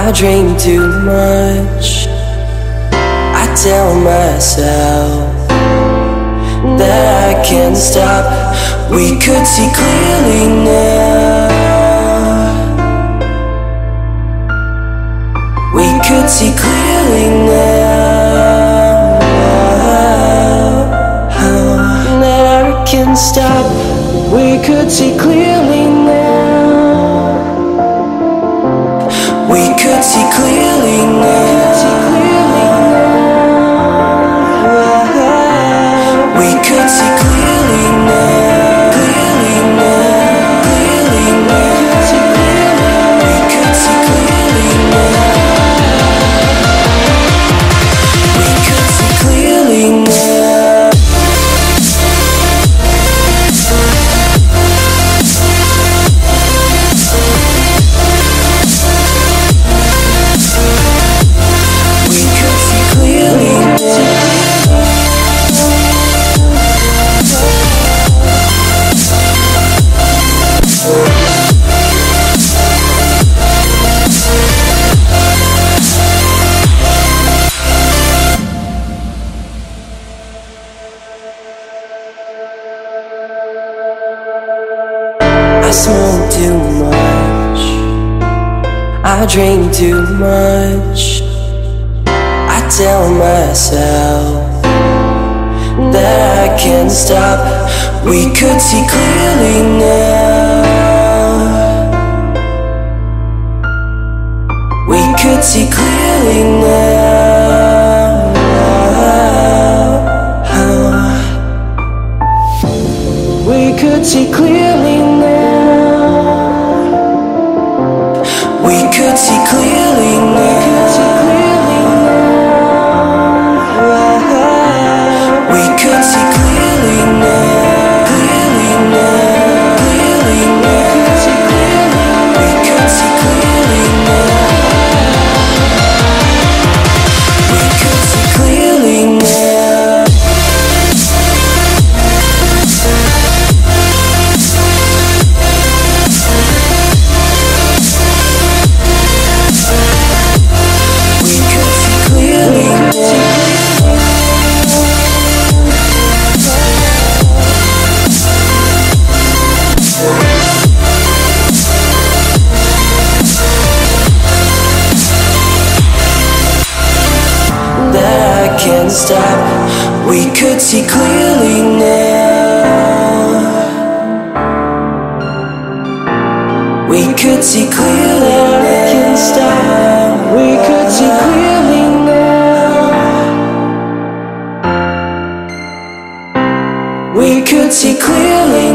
I drink too much. I tell myself that I can't stop. We could see clearly now. We could see clearly now. That I can't stop. We could see clearly now. We could see clearly now. We could see clearly now. Clearly now. Clearly now. We could see clearly now. We could see clearly now. We could see clearly now. I smoke too much. I drink too much. I tell myself that I can't stop. We could see clearly now. We could see clearly now. We could see clearly now. We could see clearly now. We could see clearly now. Clearly now. Clearly now. We could see clearly now. We could see clearly now. We could see clearly now. That I can't stop. We could see clearly now. We could see clearly now. I can't stop. We could see clearly now. We could see clearly